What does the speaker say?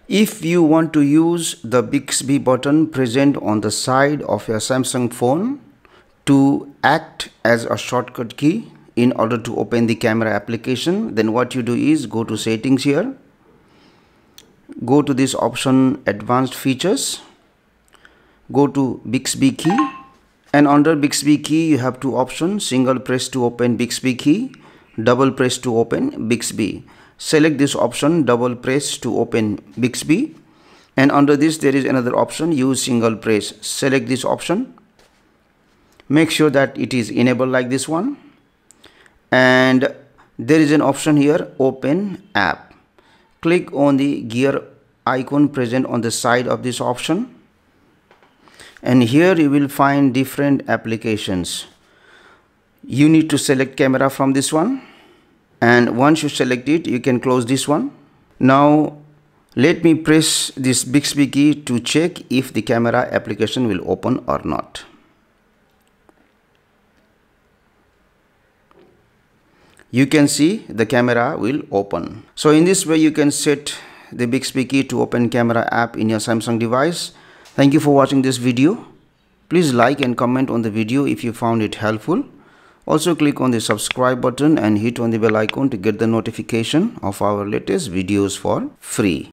If you want to use the Bixby button present on the side of your Samsung phone to act as a shortcut key in order to open the camera application, then what you do is go to settings here, go to this option advanced features, go to Bixby key, and under Bixby key you have two options: single press to open Bixby key, double press to open Bixby. Select this option, double press to open Bixby, and under this there is another option, use single press. Select this option, make sure that it is enabled like this one, and there is an option here, open app. Click on the gear icon present on the side of this option, and here you will find different applications. You need to select camera from this one, and once you select it, you can close this one. Now let me press this Bixby key to check if the camera application will open or not. You can see the camera will open. So in this way you can set the Bixby key to open camera app in your Samsung device. Thank you for watching this video. Please like and comment on the video if you found it helpful. Also click on the subscribe button and hit on the bell icon to get the notification of our latest videos for free.